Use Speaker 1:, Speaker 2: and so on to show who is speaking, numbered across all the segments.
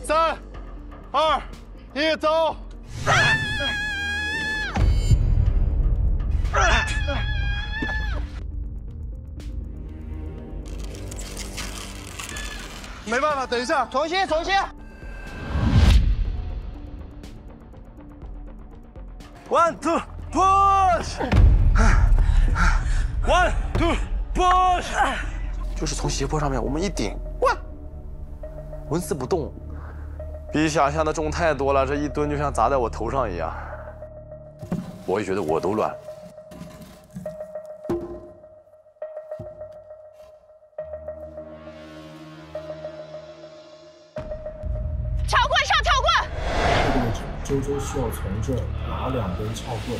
Speaker 1: 3、2、1，走！没办法，等一下，
Speaker 2: 重新。1 2 push。1 2 push。
Speaker 3: 就是从斜坡上面我们一顶，哇，纹丝不动，比想象的重太多了。这一蹲就像砸在我头上一样，我也觉得我都乱。
Speaker 4: 周周需要从这拿2根撬棍。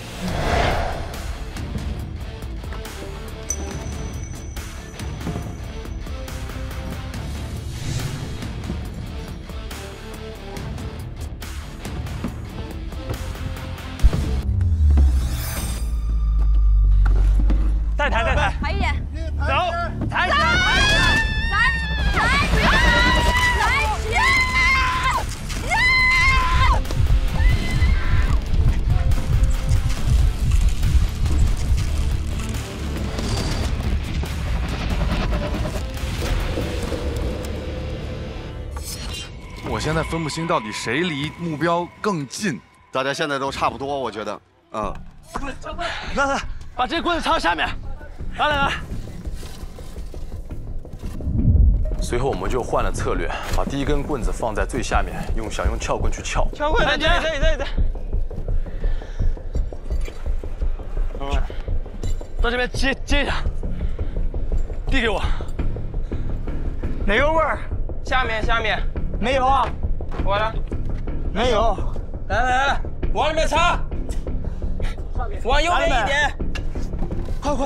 Speaker 2: 再抬，
Speaker 5: 抬一点，
Speaker 2: 走，抬起来，
Speaker 1: 我现在分不清到底谁离目标更近。
Speaker 6: 大家现在都差不多，我觉得，
Speaker 2: 来，把这棍子朝下面，来。
Speaker 3: 随后我们就换了策略，把第一根棍子放在最下面，想用撬棍去撬。
Speaker 2: 撬棍，对。到这边接一下，递给我。哪个味儿？下面。没有啊，我呢？没有。来，往里面插，往右边一点，快，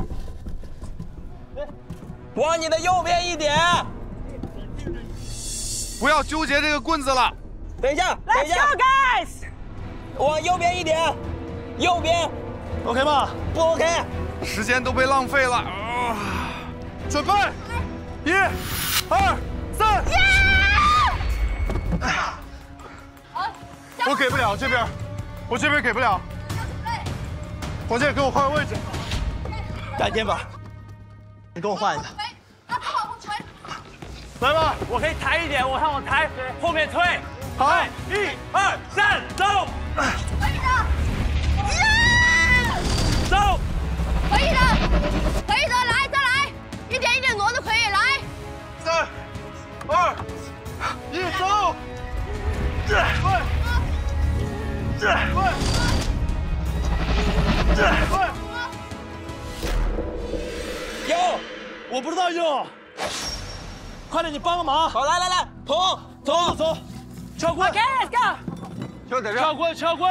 Speaker 2: 往你的右边一点。
Speaker 1: 不要纠结这个棍子了。
Speaker 2: 等一下
Speaker 5: ，Let's go guys！
Speaker 2: 往右边一点，右边 ，OK 吗？不 OK。
Speaker 1: 时间都被浪费了。准备，1、2、3。我给不了这边，我这边给不了。黄健，给我换位置。
Speaker 2: 改肩膀，你跟我换一下。来吧，我可以抬一点，我让我抬，后面推。好，1、2、3，走。
Speaker 5: 可以的。
Speaker 2: 走。
Speaker 5: 可以的，来，再来，一点挪都可以，来。
Speaker 1: 3、2、1，走。
Speaker 2: 有，我不知道用，快点，你帮个忙。好，来，走，撬棍。
Speaker 5: OK let's go。
Speaker 2: 就在这。撬棍。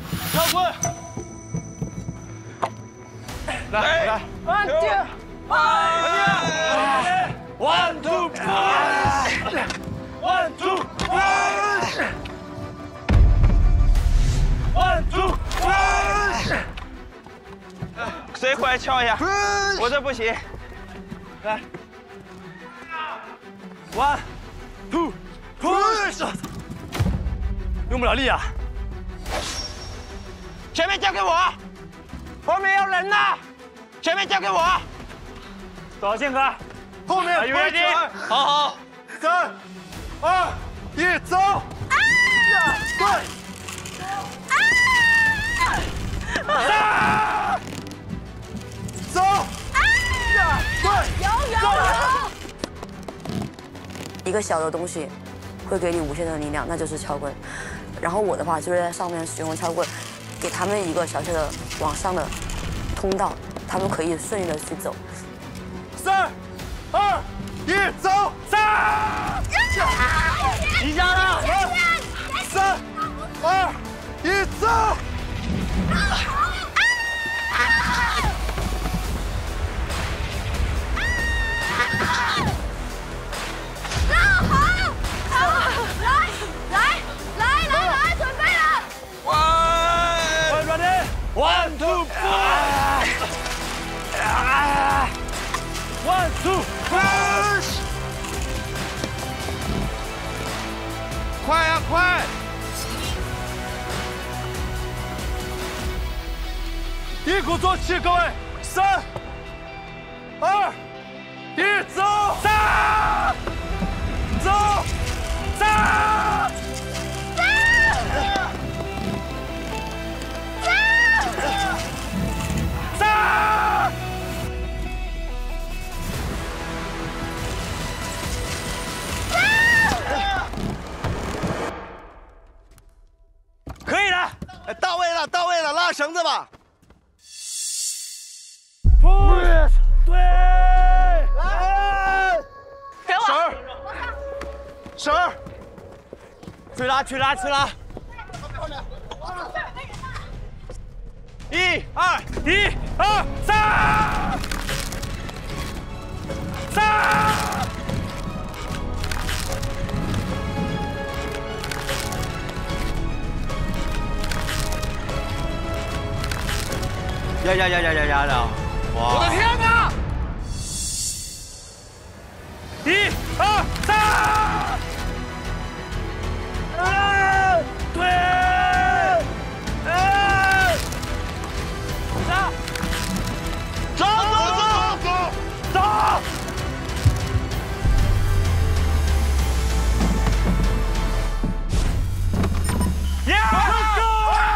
Speaker 2: 来
Speaker 5: ，1 2
Speaker 2: 1 2 push。1 2 push。1 2 push。谁过来敲一下？我这不行。来。1 2 push。用不了力啊！前面交给我，后面要人呐！前面交给我。走，健哥，
Speaker 1: 后面
Speaker 2: 推起来。好。
Speaker 1: 3、2、1，走！对。走！
Speaker 5: 有。
Speaker 7: 一个小的东西会给你无限的力量，那就是撬棍。然后我的话就是在上面使用撬棍，给他们一个小小的往上的通道，他们可以顺利的去走。
Speaker 1: 3、2、1，走！3！
Speaker 2: 齐家了
Speaker 1: ！3、2、1，走！
Speaker 5: 来，准备了。
Speaker 2: 转身 ，1 2 push。1 2 push。
Speaker 1: 快呀，快！一鼓作气，各位，3、2、1，走！走！
Speaker 2: 可以了，
Speaker 6: 到位了，到位了，拉绳子吧。
Speaker 2: 对，
Speaker 5: 给我。
Speaker 1: 绳儿，
Speaker 2: 去拉！1、2、1、2、3，呀的，哇！
Speaker 1: 我的天哪
Speaker 2: ！1、2、3，对，走！Yeah！Let's go！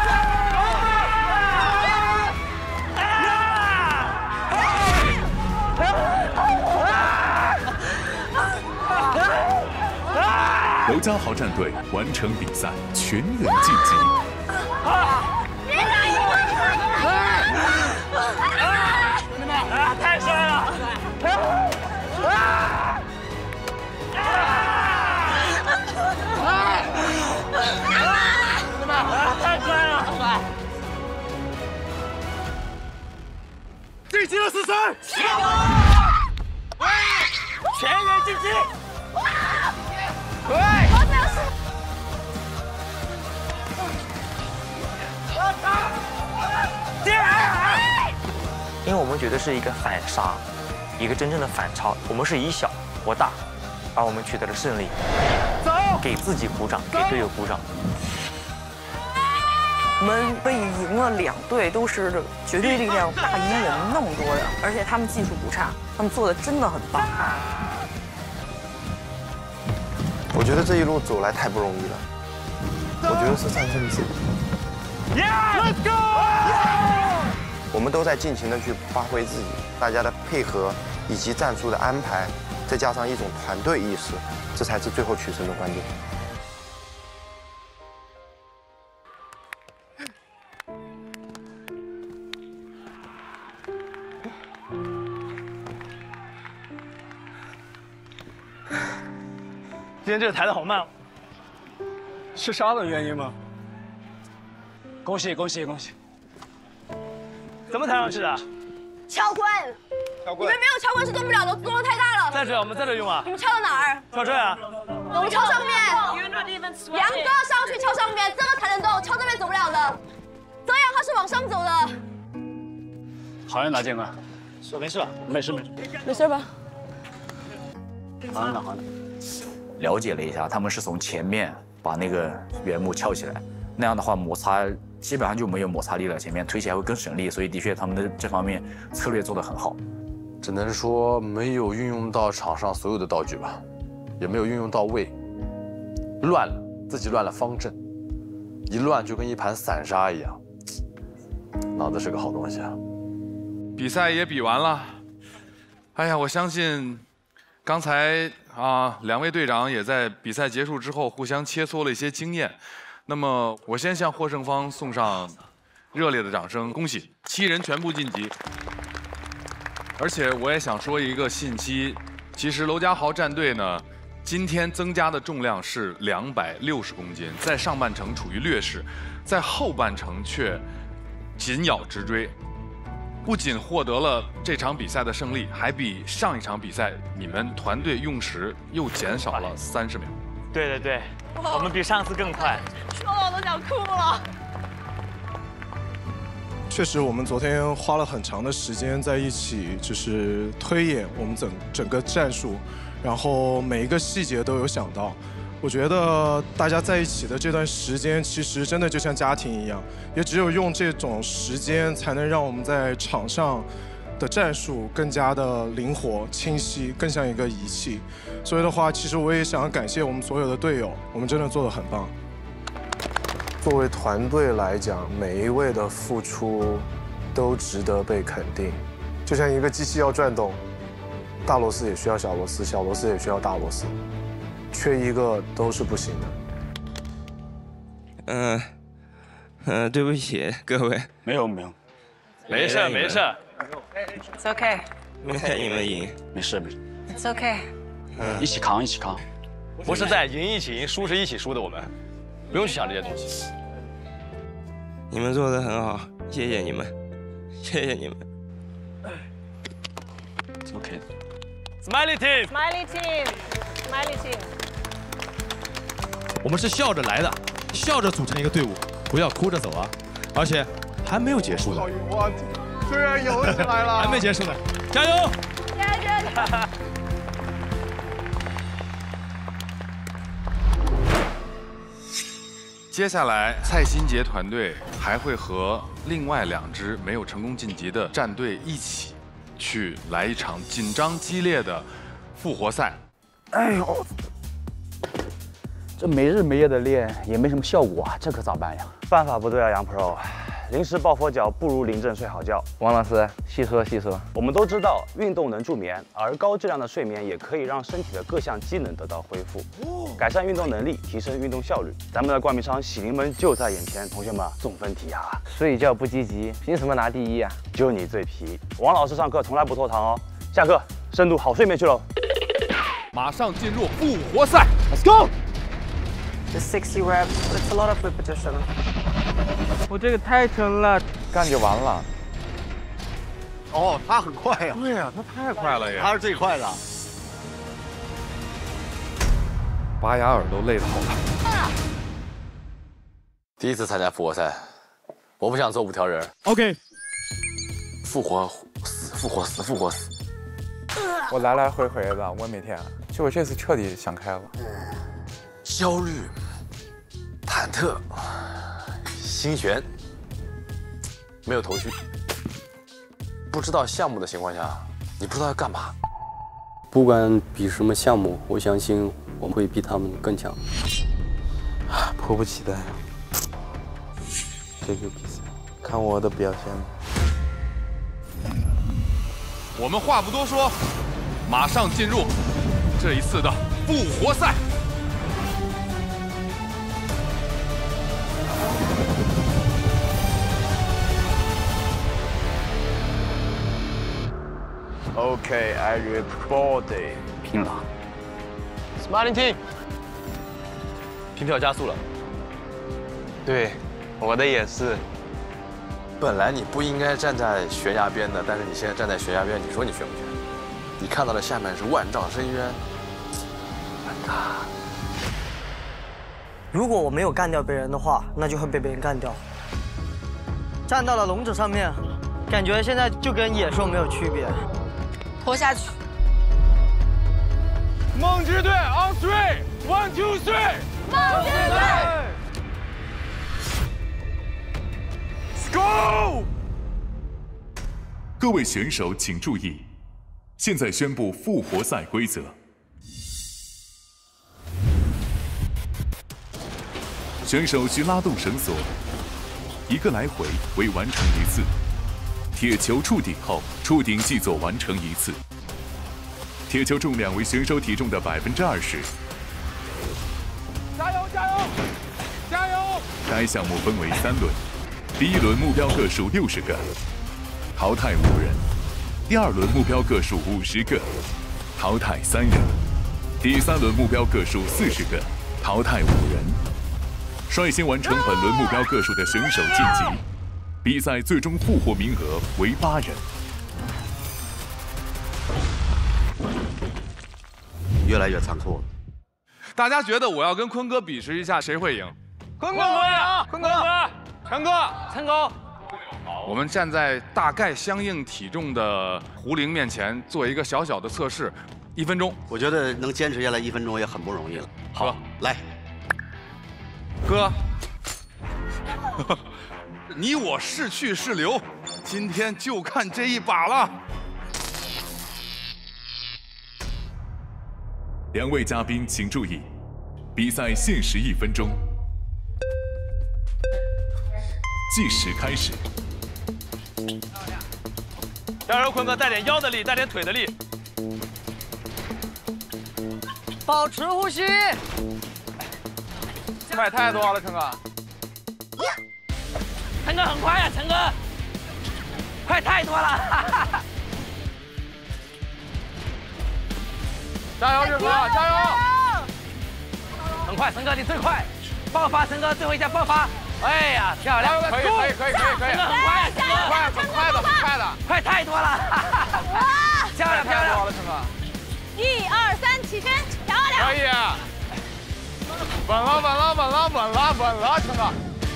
Speaker 8: 娄家豪战队完成比赛，全员晋级。
Speaker 2: 太帅了！太帅了！
Speaker 1: 晋级了是谁？
Speaker 2: 全员晋级！对。
Speaker 9: 因为我们觉得是一个反杀，一个真正的反超。我们是以小博大，而我们取得了胜利。给自己鼓掌，给队友鼓掌。
Speaker 7: 我们被赢了2队，都是绝对力量大赢我们那么多人，而且他们技术不差，他们做的真的很棒。
Speaker 6: 我觉得这一路走来太不容易了，我觉得是战胜自己。
Speaker 2: Let's go！
Speaker 6: 我们都在尽情的去发挥自己，大家的配合以及战术的安排，再加上一种团队意识，这才是最后取胜的关键。
Speaker 2: 今天这个抬得好慢，是杀的原因吗？恭喜！怎么抬上去的？
Speaker 5: 撬棍！你们没有撬棍是动不了的，动作太大了。
Speaker 2: 在这，我们在这用啊。
Speaker 5: 你们撬到哪儿？
Speaker 2: 撬这啊。
Speaker 5: 我们撬上面。2个上去撬上面，这个才能动，撬这边走不了的。这样它是往上走的。
Speaker 2: 好人拿剑啊。没事吧？没事。
Speaker 5: 没事吧？
Speaker 2: 好的。
Speaker 10: 了解了一下，他们是从前面把那个原木撬起来，那样的话摩擦基本上就没有摩擦力了，前面推起来会更省力，所以的确他们的这方面策略做得很好。
Speaker 3: 只能说没有运用到场上所有的道具吧，也没有运用到位，乱了，自己乱了方阵，一乱就跟一盘散沙一样。脑子是个好东西啊。
Speaker 1: 比赛也比完了，哎呀，我相信刚才2位队长也在比赛结束之后互相切磋了一些经验。那么我先向获胜方送上热烈的掌声，恭喜7人全部晋级。而且我也想说一个信息，其实娄家豪战队呢，今天增加的重量是260公斤，在上半程处于劣势，在后半程却紧咬直追。不仅获得了这场比赛的胜利，还比上一场比赛你们团队用时又减少了30秒。
Speaker 2: 对，我们比上次更快。
Speaker 5: 说的我都想哭了。
Speaker 4: 确实，我们昨天花了很长的时间在一起，就是推演我们整个战术，然后每一个细节都有想到。
Speaker 11: 我觉得大家在一起的这段时间，其实真的就像家庭一样，也只有用这种时间，才能让我们在场上的战术更加的灵活、清晰，更像一个仪器。所以的话，其实我也想感谢我们所有的队友，我们真的做得很棒。
Speaker 12: 作为团队来讲，每一位的付出都值得被肯定。就像一个机器要转动，大螺丝也需要小螺丝，小螺丝也需要大螺丝，缺一个都是不行
Speaker 13: 的。对不起各位。
Speaker 14: 没有，没事。
Speaker 15: It's okay。
Speaker 13: 没看你们赢，
Speaker 14: 没事。
Speaker 15: It's okay。
Speaker 14: 一起扛。
Speaker 2: 不是在赢一起赢，输是一起输的，我们不用去想这些东西。
Speaker 13: 你们做得很好，谢谢你们。
Speaker 14: It's okay。
Speaker 2: Smiley team。
Speaker 16: 我们是笑着来的，笑着组成一个队伍，不要哭着走啊！而且还没有结束呢。
Speaker 12: 哇，突然游起来了，
Speaker 16: 还没结束呢，加油！
Speaker 1: 接下来，蔡新杰团队还会和另外2支没有成功晋级的战队一起去来一场紧张激烈的复活赛。
Speaker 14: 哎呦，这没日没夜的练也没什么效果啊，这可咋办呀？
Speaker 9: 办法不对啊，杨 Pro。临时抱佛脚不如临阵睡好觉。王老师，细说。我们都知道，运动能助眠，而高质量的睡眠也可以让身体的各项机能得到恢复，改善运动能力，提升运动效率。咱们的冠名商喜临门就在眼前，同学们送分题啊！
Speaker 2: 睡觉不积极，凭什么拿第一啊？
Speaker 9: 就你最皮。王老师上课从来不拖堂哦。下课，深度好睡眠去喽。
Speaker 1: 马上进入复活赛
Speaker 2: ，Let's go！
Speaker 15: Just 60 reps, it's a lot of repetition.
Speaker 2: 我这个太沉了，
Speaker 6: 干就完了。
Speaker 3: 哦，他很快呀。
Speaker 1: 对呀，他太快了呀。
Speaker 3: 他是最快的。
Speaker 1: 拔牙耳都累得好了。
Speaker 3: 第一次参加复活赛，我不想做5条人。
Speaker 16: OK。
Speaker 3: 复活死。
Speaker 6: 我来来回回的，我每天，就我这次彻底想开了。
Speaker 3: 焦虑、忐忑、心悬，没有头绪，不知道项目的情况下，你不知道要干嘛。
Speaker 17: 不管比什么项目，我相信我们会比他们更强。
Speaker 6: 迫不及待啊！这个比赛，看我的表现。
Speaker 1: 我们话不多说，马上进入这一次的复活赛。
Speaker 6: Okay, everybody，
Speaker 14: 拼了
Speaker 2: ！Smiling team， 平票加速了。
Speaker 9: 对，我的也是。
Speaker 3: 本来你不应该站在悬崖边的，但是你现在站在悬崖边，你说你悬不悬？你看到的下面是万丈深渊，尴尬。
Speaker 18: 如果我没有干掉别人的话，那就会被别人干掉。站到了龙者上面，感觉现在就跟野兽没有区别。
Speaker 15: 拖下去。
Speaker 2: 梦之队 on 3， 1 2 3，
Speaker 5: 梦之队
Speaker 2: ，Let's go！
Speaker 8: 各位选手请注意，现在宣布复活赛规则。选手需拉动绳索，1个来回为完成1次。铁球触顶后，触顶即走完成1次。铁球重量为选手体重的20%。
Speaker 2: 加油！加油！加油！
Speaker 8: 该项目分为3轮，第1轮目标个数60个，淘汰5人；第2轮目标个数50个，淘汰3人；第3轮目标个数40个，淘汰5人。率先完成本轮目标个数的选手晋级。比赛最终复活名额为8人。
Speaker 3: 越来越残酷了。
Speaker 1: 大家觉得我要跟坤哥比试一下，谁会赢？
Speaker 2: 坤哥，陈哥。
Speaker 1: 我们站在大概相应体重的胡玲面前，做一个小小的测试，1分钟。
Speaker 3: 我觉得能坚持下来1分钟也很不容易了。
Speaker 1: 好，
Speaker 19: 来，
Speaker 1: 哥，你我是去是留，今天就看这一把了。
Speaker 8: 2位嘉宾请注意，比赛限时1分钟，计时开始。
Speaker 2: 加油，坤哥，带点腰的力，带点腿的力，
Speaker 18: 保持呼吸。
Speaker 2: 快太多了，陈哥。陈哥很快呀，陈哥，快太多了。加油，志哥，加油！很快，陈哥你最快，爆发，陈哥最后一下爆发。哎呀，漂亮！可以，陈哥很快，陈哥很快的，快太多了。
Speaker 5: 哇，
Speaker 2: 漂亮，漂亮！陈哥
Speaker 5: ，1、2、3，起身，漂亮！
Speaker 2: 可以，稳了，陈哥。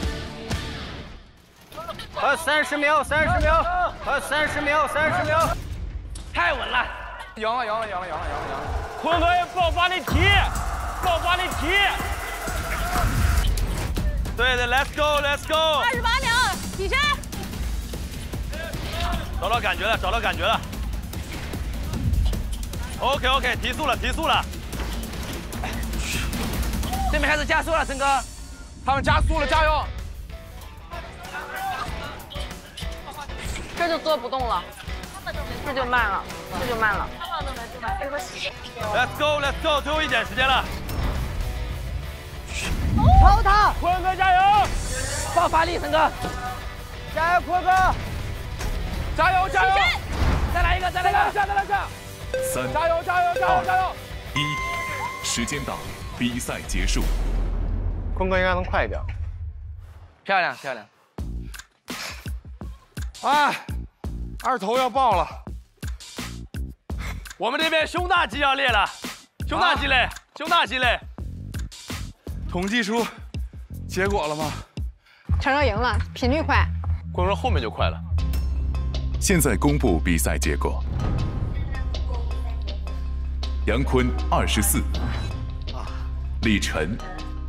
Speaker 2: 还有30秒，还有30秒，太稳了！赢了！坤哥要爆发力提！对，Let's go！
Speaker 5: 28秒，起身！
Speaker 2: 找到感觉了。OK， 提速了。对面开始加速了，陈哥，他们加速了，加油！
Speaker 15: 这就做不动了，这就慢了。
Speaker 2: Let's go！ 最后一点时间了。
Speaker 18: 超他！
Speaker 2: 坤哥加油！爆发力，陈哥！加油，坤哥！加油！再来一个！下！
Speaker 8: 3、
Speaker 2: 加油
Speaker 8: ！1，时间到，比赛结束。
Speaker 3: 坤哥应该能快一点。
Speaker 2: 漂亮！哎，二头要爆了。我们这边胸大肌要裂了，胸大肌累。
Speaker 1: 统计出结果了吗？
Speaker 15: 陈哥赢了，频率快。
Speaker 3: 坤哥后面就快了。
Speaker 8: 现在公布比赛结果：杨坤24，李晨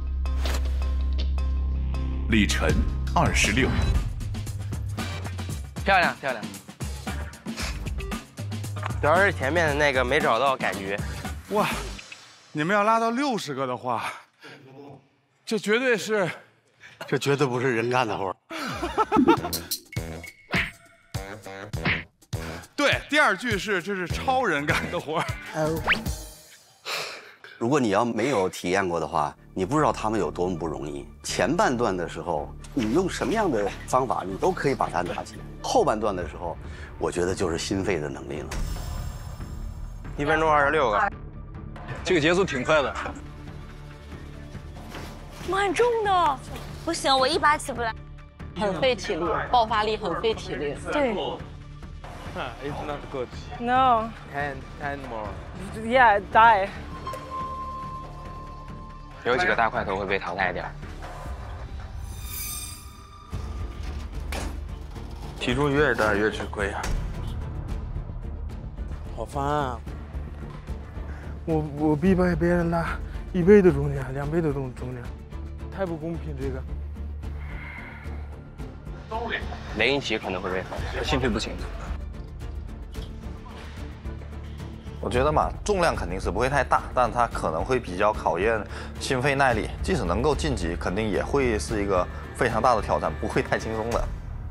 Speaker 8: 26。
Speaker 2: 漂亮！
Speaker 13: 主要是前面的那个没找到感觉。
Speaker 1: 哇，你们要拉到60个的话，这绝对不是人干的活。对，第2句是这是超人干的活。
Speaker 19: 如果你要没有体验过的话，你不知道他们有多么不容易。前半段的时候，你用什么样的方法，你都可以把它拿起来。后半段的时候，我觉得就是心肺的能力了。
Speaker 13: 1分钟26个，
Speaker 3: 这个节奏挺快的。
Speaker 5: 蛮重的，不行，我一把起不来。
Speaker 15: 很费体力，爆发力很费体力。
Speaker 5: 对。
Speaker 13: It's not good.
Speaker 15: No.
Speaker 13: 10 more.
Speaker 15: Yeah, die.
Speaker 13: 有几个大块头会被淘汰掉。体重越大越吃亏啊！
Speaker 20: 好烦啊！我比别人拉1倍的重量，2倍的重量，太不公平这个。
Speaker 13: 雷英奇可能会被淘汰，
Speaker 3: 心肺不行。我觉得嘛，重量肯定是不会太大，但它可能会比较考验心肺耐力。即使能够晋级，肯定也会是一个非常大的挑战，不会太轻松的。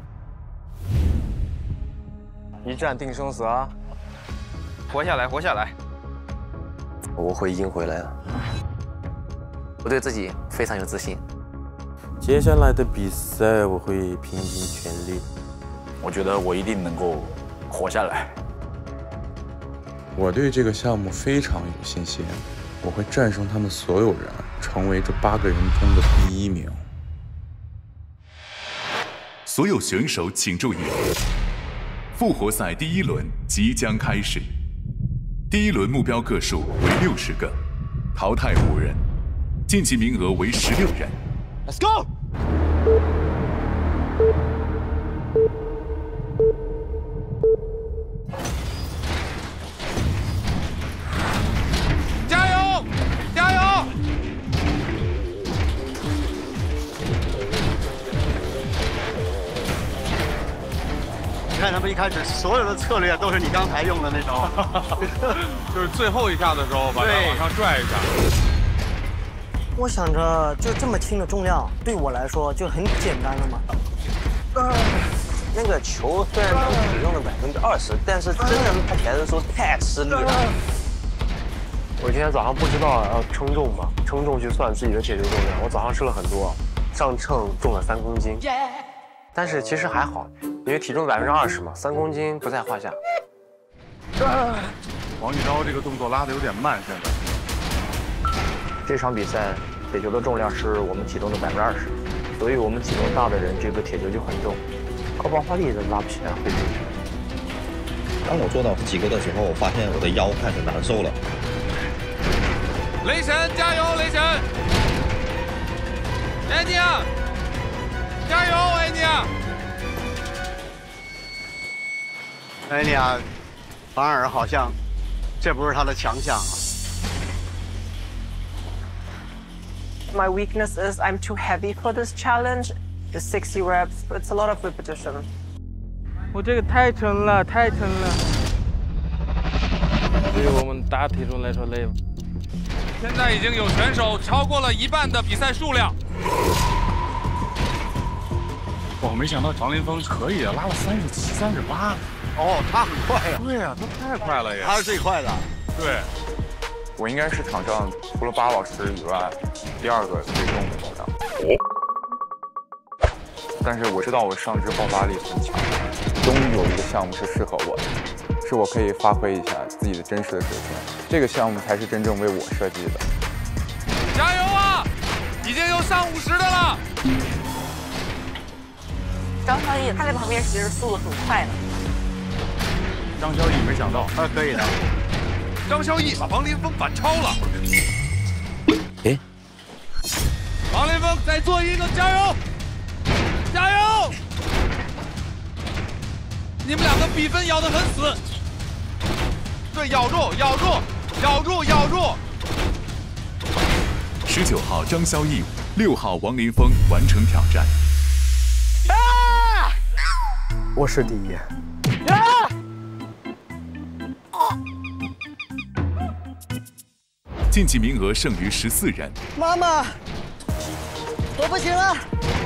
Speaker 12: 一战定生死啊！
Speaker 13: 活下来，活下来！
Speaker 19: 我会赢回来的。我对自己非常有自信。
Speaker 17: 接下来的比赛我会拼尽全力。
Speaker 10: 我觉得我一定能够活下来。
Speaker 21: 我对这个项目非常有信心，我会战胜他们所有人，成为这8个人中的第1名。
Speaker 8: 所有选手请注意，复活赛第1轮即将开始。第1轮目标个数为60个，淘汰5人，晋级名额为16人。
Speaker 2: Let's go！ 加油！加油！
Speaker 19: 看他们一开始所有的策略都是你刚才用的那种，
Speaker 1: 就是最后一下的时候把它往上拽一下。
Speaker 18: 我想着就这么轻的重量，对我来说就很简单了嘛。
Speaker 2: 那个球虽然能体重的20%，但是真的他起来的时候太吃力了。
Speaker 12: 我今天早上不知道要称重嘛，称重去算自己的铁球重量，我早上吃了很多，上秤重了3公斤，但是其实还好，因为体重20%嘛，3公斤不在话下。
Speaker 1: 王玉钊这个动作拉得有点慢，现在。
Speaker 9: 这场比赛铁球的重量是我们体重的20%，所以我们体重大的人这个铁球就很重，靠爆发力都拉不起来，会重。
Speaker 7: 当我做到几个的时候，我发现我的腰开始难受了。
Speaker 1: 雷神加油，雷神！安妮亚，加油，安妮亚！
Speaker 19: 安妮亚，反而好像这不是他的强项啊。
Speaker 15: My weakness is I'm too heavy for this challenge. The 60 reps, but it's a lot of repetition.
Speaker 20: 我这个太沉了，太沉了。对于我们大体重来说累。
Speaker 1: 现在已经有选手超过了一半的比赛数量。我没想到王林峰可以啊，拉了37、38。
Speaker 19: 哦，他很快呀。
Speaker 1: 对呀，他太快了也。
Speaker 19: 他是最快的。
Speaker 1: 对。
Speaker 21: 我应该是场上除了巴老师以外第2个最重的重量。但是我知道我上肢爆发力很强，终于有一个项目是适合我的，是我可以发挥一下自己的真实的水平。这个项目才是真正为我设计的。
Speaker 1: 加油啊！已经有上50的了。
Speaker 15: 张小艺他在旁边其实速度很快的。
Speaker 1: 张小艺没想到，
Speaker 19: 可以的。
Speaker 1: 张小艺把王林峰反超了。
Speaker 7: 哎，
Speaker 1: 王林峰再做一个，加油！加油！你们两个比分咬得很死。对，咬住，咬住，咬住，咬住。
Speaker 8: 19号张潇艺，6号王林峰完成挑战。
Speaker 12: 啊！我是第一。
Speaker 8: 啊！晋级名额剩余14人。
Speaker 18: 妈妈，我不行了。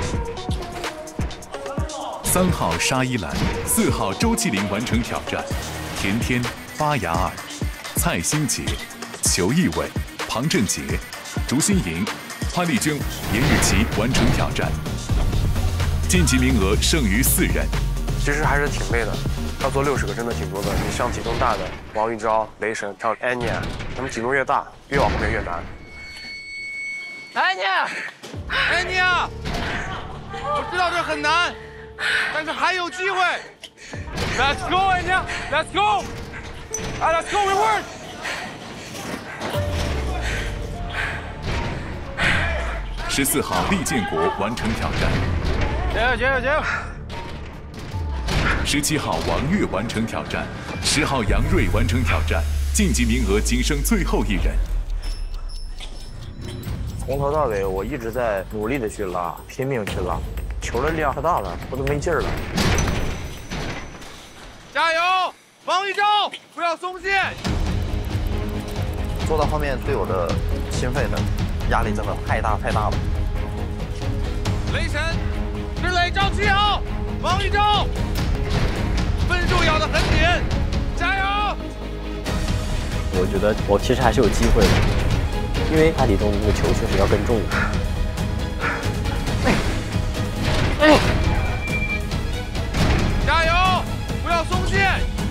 Speaker 8: 3号沙依兰，4号周继林完成挑战，田天、巴雅尔、蔡新杰、裘艺伟、庞振杰、竹心莹、潘丽娟、严雨琪完成挑战。晋级名额剩余4人。
Speaker 12: 其实还是挺累的，要做60个真的挺多的。你像体重大的王玉钊、雷神，还有安妮亚，他们体重越大，越往后面越难。
Speaker 1: 安妮亚，安妮亚，我知道这很难，但是还有机会。Let's go， 安妮亚 ，Let's go， Let's go， we work。
Speaker 8: 14号厉建国完成挑战。
Speaker 20: 加油加油加油
Speaker 8: ！17号王悦完成挑战，10号杨瑞完成挑战，晋级名额仅剩最后1人。
Speaker 9: 从头到尾，我一直在努力的去拉，拼命去拉，球的力量太大了，我都没劲儿了。
Speaker 1: 加油，王玉钊，不要松懈。
Speaker 19: 做到后面对我的心肺的压力真的太大了。
Speaker 1: 雷神，是雷兆7号，王玉钊，分数咬得很紧，加油！
Speaker 17: 我觉得我其实还是有机会的，因为大体重那个球确实要更重。
Speaker 1: 加油，不要松懈。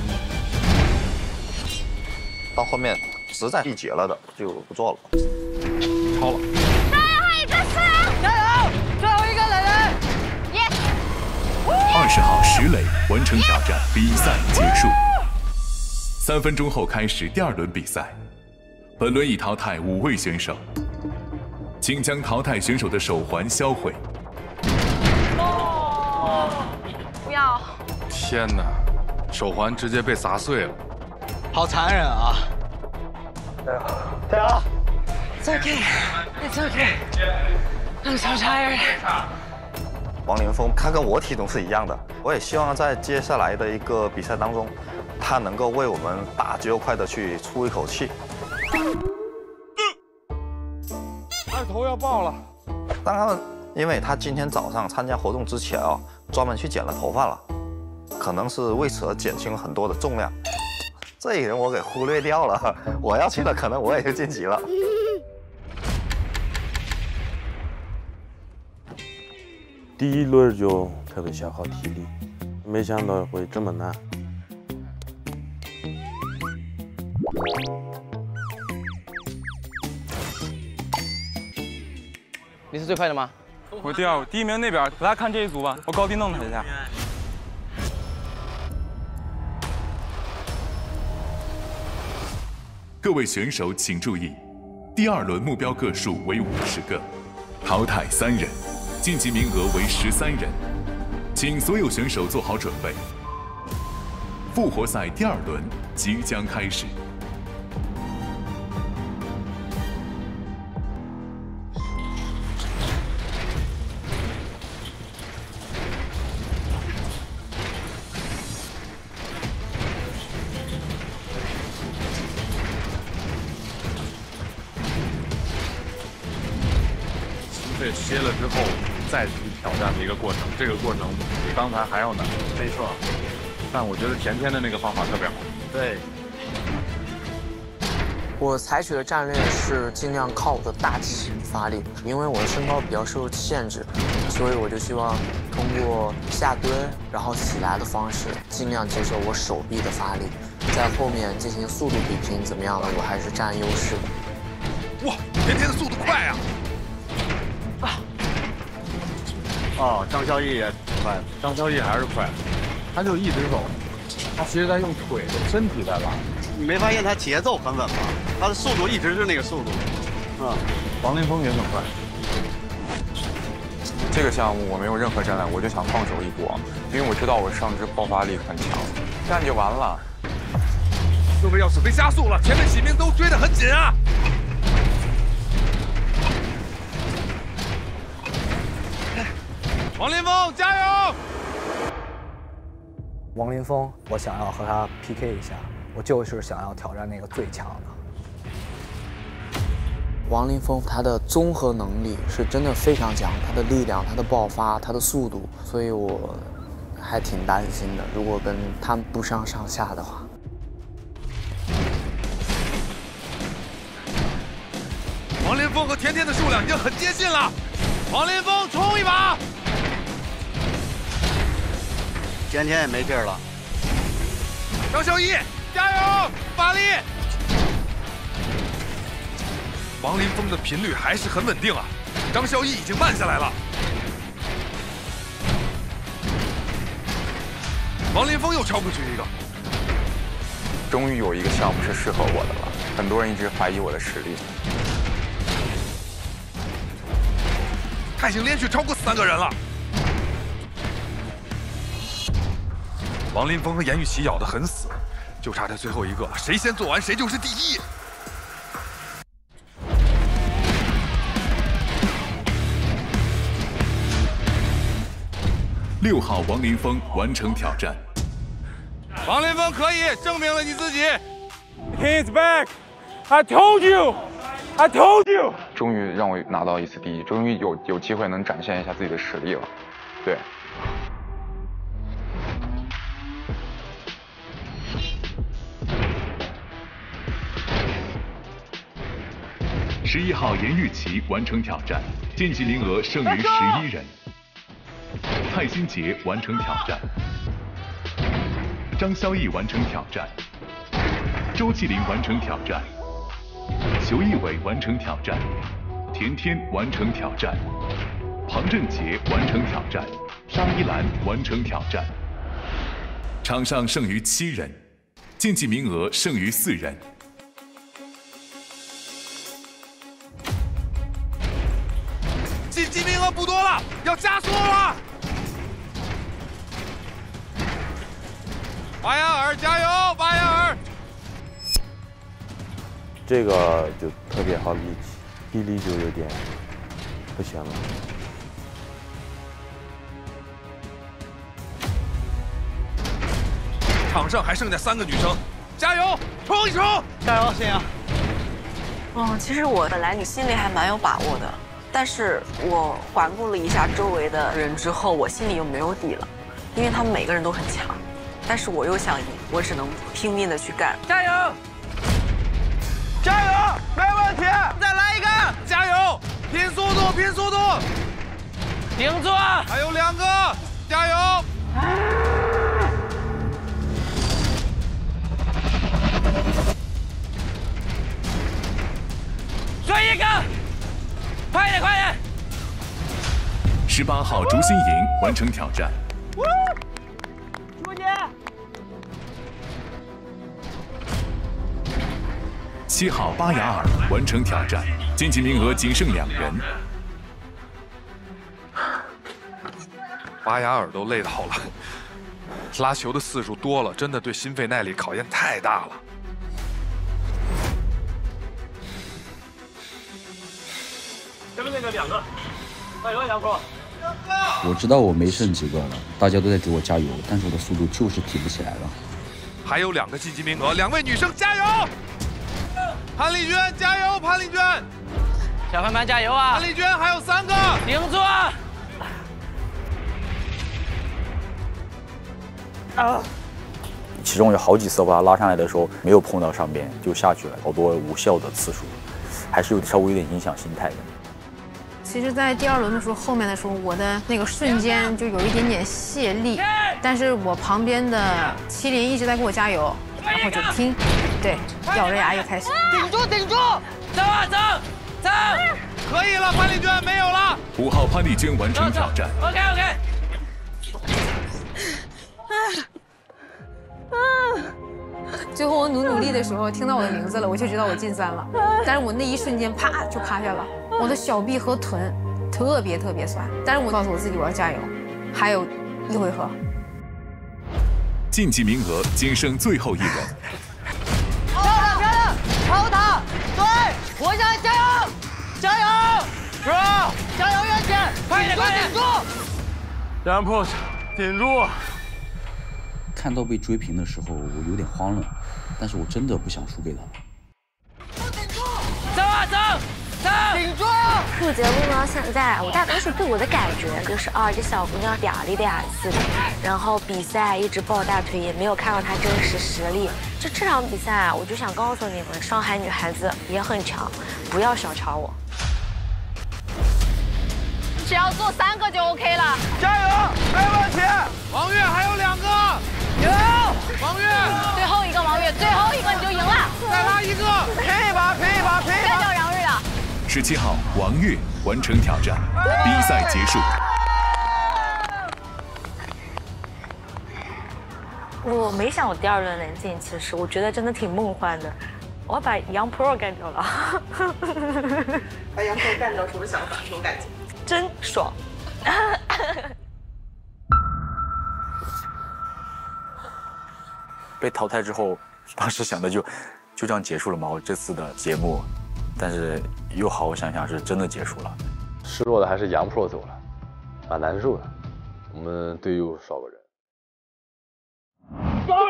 Speaker 19: 到后面实在力竭了的就不做了，超了。
Speaker 5: 加油，还有一个4，加油！最后一个蕾蕾
Speaker 8: ，20号石磊完成挑战，比赛结束。3分钟后开始第2轮比赛，本轮已淘汰5位选手，请将淘汰选手的手环销毁。
Speaker 15: 不要！
Speaker 1: 天哪，手环直接被砸碎了，
Speaker 19: 好残忍啊！
Speaker 12: 加油！
Speaker 15: It's okay. It's okay. I'm so tired.
Speaker 7: 王林峰，他跟我体重是一样的。我也希望在接下来的一个比赛当中，他能够为我们打击肉块的去出一口气。
Speaker 20: 二头要爆了。
Speaker 7: 当然，因为他今天早上参加活动之前啊，专门去剪了头发了，可能是为此而减轻了很多的重量。这一人我给忽略掉了，我要去的可能我也就晋级了。
Speaker 4: 第一轮就特别消耗体力，没想到会这么难。
Speaker 2: 你是最快的吗？
Speaker 20: 我第二，第一名那边，大家看这一组吧，我高低弄他一下。
Speaker 8: 各位选手请注意，第2轮目标个数为50个，淘汰3人。晋级名额为13人，请所有选手做好准备。复活赛第2轮即将开始。
Speaker 1: 对，歇了之后再去挑战的一个过程，这个过程比刚才还要难。没错，但我觉得甜甜的那个方法特别好。
Speaker 2: 对，
Speaker 22: 我采取的战略是尽量靠我的大肌发力，因为我的身高比较受限制，所以我就希望通过下蹲然后起来的方式，尽量接受我手臂的发力，在后面进行速度比拼，怎么样呢？我还是占优势的。
Speaker 1: 哇，甜甜的速度快啊！
Speaker 3: 哦，张孝义也快，
Speaker 1: 张孝义还是快，他就一直走，他其实在用腿的身体在拉。
Speaker 3: 你没发现他节奏很稳吗？他的速度一直是那个速度。
Speaker 1: 王林峰也很快。
Speaker 21: 这个项目我没有任何障碍，我就想放手一搏，因为我知道我上肢爆发力很强，这样就完了。
Speaker 1: 各位要准备加速了，前面几名都追得很紧啊！王林峰，加油！
Speaker 23: 王林峰，我想要和他 PK 一下，我就是想要挑战那个最强的。
Speaker 22: 王林峰他的综合能力是真的非常强，他的力量、他的爆发、他的速度，所以我还挺担心的。如果跟他们不相上下的话，
Speaker 1: 王林峰和甜甜的数量已经很接近了，王林峰冲一把！
Speaker 3: 甜甜也没劲儿了。
Speaker 1: 张孝义，加油，发力！王林峰的频率还是很稳定啊，张孝义已经慢下来了。王林峰又超过去一个。
Speaker 21: 终于有一个项目是适合我的了，很多人一直怀疑我的实力。
Speaker 1: 他已经连续超过3个人了。王林峰和严雨琦咬得很死，就差这最后一个，谁先做完谁就是第一。
Speaker 8: 6号王林峰完成挑战。
Speaker 1: 王林峰可以证明了你自己。
Speaker 20: He's back. I told you. I told you.
Speaker 21: 终于让我拿到一次第一，终于有机会能展现一下自己的实力了。对。
Speaker 8: 11号严玉琪完成挑战，晋级名额剩余11人。蔡新杰完成挑战，张萧毅完成挑战，周继林完成挑战，裘一伟完成挑战，田天完成挑战，庞振杰完成挑战，沙依兰完成挑战。场上剩余7人，晋级名额剩余4人。
Speaker 1: 晋级名额不多了，要加速了！巴亚尔加油，巴亚尔！
Speaker 4: 这个就特别好力气，臂力就有点不行了。
Speaker 1: 场上还剩下3个女生，加油，冲一冲！
Speaker 2: 加油，新阳！
Speaker 15: 其实我本来你心里还蛮有把握的，但是我环顾了一下周围的人之后，我心里又没有底了，因为他们每个人都很强，但是我又想赢，我只能拼命的去干。
Speaker 2: 加油！加油！没问题！再来一个！
Speaker 1: 加油！拼速度，拼速度！
Speaker 2: 顶住！
Speaker 1: 还有2个，加油！
Speaker 2: 追一个！快点，快点
Speaker 8: ！18号朱心莹完成挑战。
Speaker 2: 朱姐。
Speaker 8: 7号巴雅尔完成挑战，晋级名额仅剩2人。
Speaker 1: 巴雅尔都累倒了，拉球的次数多了，真的对心肺耐力考验太大了。
Speaker 2: 前面那个2个，加油，杨哥！
Speaker 14: 我知道我没剩几个了，大家都在给我加油，但是我的速度就是提不起来了。
Speaker 1: 还有2个晋级名额，2位女生加油！潘丽娟加油，潘丽娟！
Speaker 2: 小潘潘加油啊！
Speaker 1: 潘丽娟还有3个，
Speaker 2: 顶住啊！
Speaker 10: 其中有好几次把他拉上来的时候没有碰到上边就下去了，好多无效的次数，还是稍微有点影响心态的。
Speaker 6: 其实，在第2轮的时候，后面的时候，我的那个瞬间就有一点点泄力，但是我旁边的麒麟一直在给我加油，然后就听，对，咬着牙又开始
Speaker 2: 顶住，顶住，走啊走，走，
Speaker 1: 可以了，潘丽娟没有了。
Speaker 8: 5号潘丽娟完成挑战。
Speaker 2: OK。
Speaker 6: 最后我努力的时候，听到我的名字了，我就知道我进3了。但是我那一瞬间啪就趴下了，我的小臂和臀特别酸。但是我告诉我自己我要加油，还有1回合。
Speaker 8: 晋级名额仅剩最后1人。
Speaker 2: 漂亮，超他，对，活下来，加油，加油，是吧？加油，袁姐，快点，顶住
Speaker 1: ，2 push， 顶住。
Speaker 14: 看到被追平的时候，我有点慌了，但是我真的不想输给他。
Speaker 2: 走啊走，顶住！
Speaker 5: 录节目呢，现在我大多数对我的感觉就是一个小姑娘嗲里嗲气的，然后比赛一直抱大腿，也没有看到她真实实力。就这场比赛，我就想告诉你们，上海女孩子也很强，不要小瞧我。只要做3个就 OK 了。
Speaker 2: 加油，没问题。
Speaker 1: 王悦还有2个。
Speaker 2: 有，
Speaker 1: 王悦，
Speaker 5: 最后一个王悦，最后一个你就赢了。
Speaker 1: 再拉1个，
Speaker 2: 拼一把！
Speaker 5: 干掉杨瑞了。
Speaker 8: 17号王悦完成挑战，比赛结束。
Speaker 5: 我没想我第2轮能进，其实我觉得真的挺梦幻的。我要把杨 Pro 干掉了。
Speaker 15: 把杨 Pro 干掉什么想法？什么感觉？
Speaker 5: 真爽。
Speaker 10: 被淘汰之后，当时想的就这样结束了吗？我这次的节目，但是又好好想想，是真的结束了。
Speaker 3: 失落的还是杨 Pro 走了，蛮难受的。我们队又少个人。
Speaker 2: Go！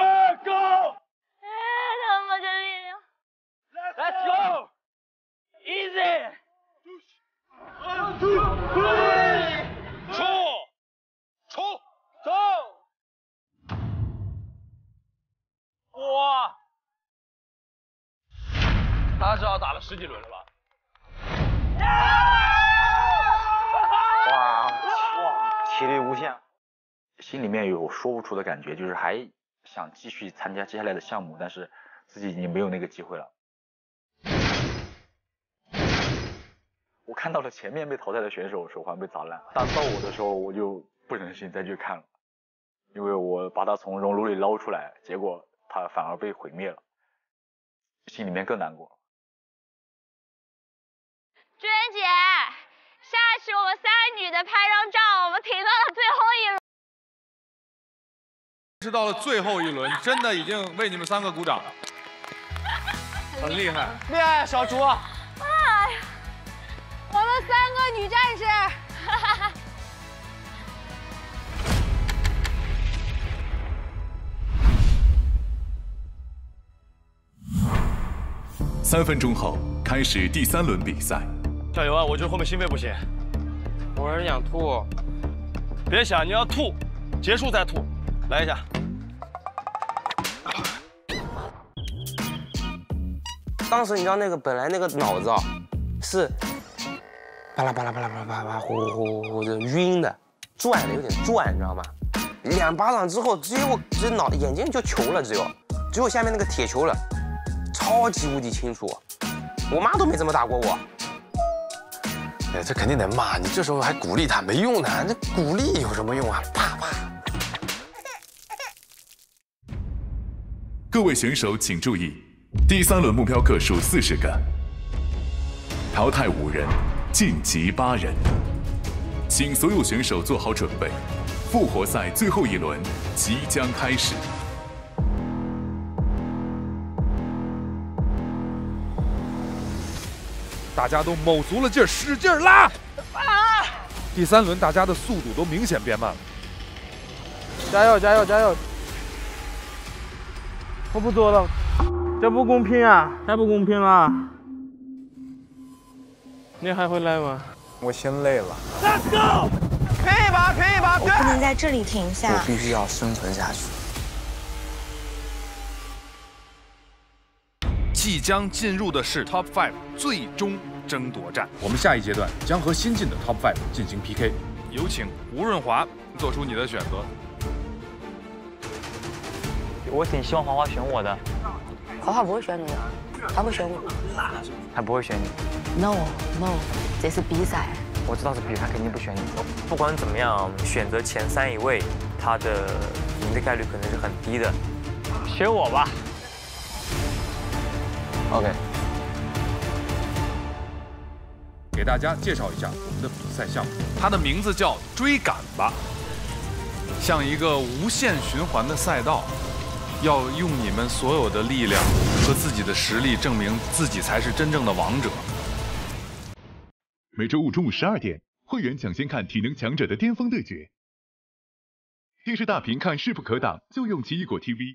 Speaker 5: 他妈的力量
Speaker 2: ！Let's go！ Easy！ 1, 2, 3！ 冲！走！哇！他至少打了10几轮了吧？
Speaker 10: 哇，体力无限，心里面有说不出的感觉，就是还想继续参加接下来的项目，但是自己已经没有那个机会了。我看到了前面被淘汰的选手手环被砸烂，但到我的时候我就不忍心再去看了，因为我把他从熔炉里捞出来，结果他反而被毁灭了，心里面更难过。
Speaker 5: 娟姐，下去我们3女的拍张照，我们挺到了最后1轮。
Speaker 1: 是到了最后1轮，真的已经为你们3个鼓掌，很厉害，
Speaker 2: 厉害，小竹。
Speaker 5: 哎呀，我们3个女战士，
Speaker 8: 3分钟后开始第3轮比赛。
Speaker 2: 加油啊！我觉得后面心肺不行。我是想吐。别想，你要吐，结束再吐。来一下。
Speaker 11: 当时你知道那个本来那个脑子啊，是巴拉巴拉巴拉巴拉巴拉呼呼呼的晕的，转的有点转，你知道吗？2巴掌之后，只有眼睛就球了，只有下面那个铁球了，超级无敌清楚。我妈都没这么打过我。
Speaker 3: 哎，这肯定得骂你，这时候还鼓励他，没用的，这鼓励有什么用啊？啪啪。
Speaker 8: 各位选手请注意，第3轮目标个数40个，淘汰5人，晋级8人，请所有选手做好准备，复活赛最后一轮即将开始。
Speaker 13: 大家都卯足了劲儿，使劲儿拉！第3轮大家的速度都明显变慢了。
Speaker 20: 加油加油加油！我不做了，这不公平啊！太不公平了！你还会来吗？
Speaker 21: 我先累了。
Speaker 18: Let's go！ 可以吧？可以吧？
Speaker 5: 我不能在这里停下。
Speaker 22: 我必须要生存下去。
Speaker 1: 即将进入的是 Top 5最终争夺战。
Speaker 13: 我们下一阶段将和新进的 Top 5进行 PK。
Speaker 1: 有请吴润华做出你的选择。
Speaker 22: 我挺希望华华选我的。
Speaker 5: 华华不会选你的，他会选我。
Speaker 22: 他不会选你。
Speaker 5: No， 这是比赛。
Speaker 22: 我知道是比赛，肯定不选你。不管怎么样，选择前3一位，他的赢的概率可能是很低的。选我吧。OK。
Speaker 13: 给大家介绍一下我们的比赛项目，
Speaker 1: 它的名字叫追赶吧，像一个无限循环的赛道，要用你们所有的力量和自己的实力证明自己才是真正的王者。
Speaker 8: 每周五中午12点，会员抢先看体能强者的巅峰对决。电视大屏看势不可挡，就用奇异果 TV。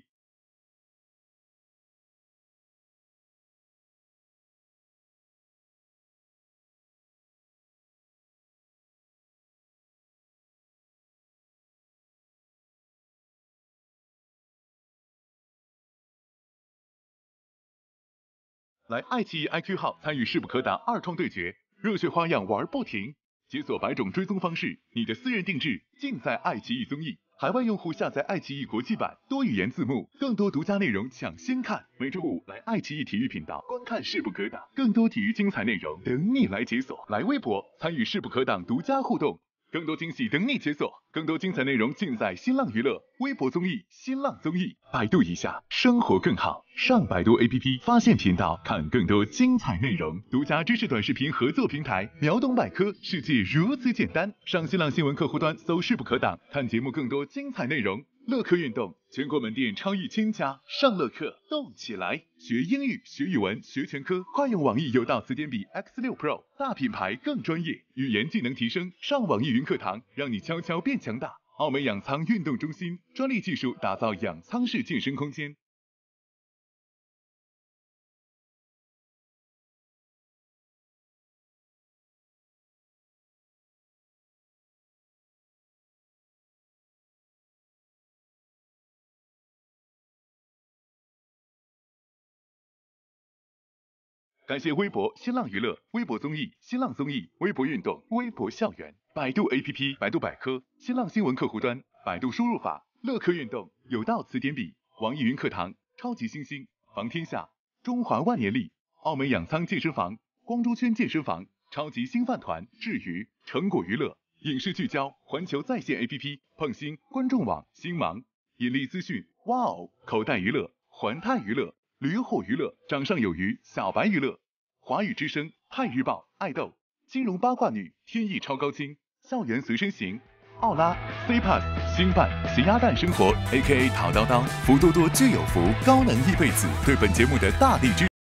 Speaker 8: 来爱奇艺 IQ 号参与势不可挡2创对决，热血花样玩不停，解锁100种追踪方式，你的私人定制尽在爱奇艺综艺。海外用户下载爱奇艺国际版，多语言字幕，更多独家内容抢先看。每周五来爱奇艺体育频道观看势不可挡，更多体育精彩内容等你来解锁。来微博参与势不可挡独家互动，更多惊喜等你解锁，更多精彩内容尽在新浪娱乐微博综艺新浪综艺。百度一下，生活更好。上百度 APP 发现频道，看更多精彩内容。独家知识短视频合作平台秒懂百科，世界如此简单。上新浪新闻客户端搜势不可挡，看节目更多精彩内容。乐客运动全国门店超1000家，上乐课动起来！学英语、学语文、学全科，快用网易有道词典笔 X6 Pro， 大品牌更专业，语言技能提升，上网易云课堂，让你悄悄变强大。奥美养仓运动中心专利技术打造养仓式健身空间。感谢微博、新浪娱乐、微博综艺、新浪综艺、微博运动、微博校园、百度 APP、百度百科、新浪新闻客户端、百度输入法、乐客运动、有道词典笔、网易云课堂、超级星星、防天下、中华万年历、奥美养仓健身房、光珠圈健身房、超级星饭团、智娱、成果娱乐、影视聚焦、环球在线 APP、碰星、观众网、星芒、引力资讯、哇哦、口袋娱乐、环泰娱乐、驴虎娱乐、掌上有余、小白娱乐、华语之声、泰日报、爱豆、金融八卦女、天意超高清、校园随身行、奥拉、C Pass、星办、咸鸭蛋生活 ，A.K.A 淘叨叨、福多多最有福，高能一辈子对本节目的大力支持。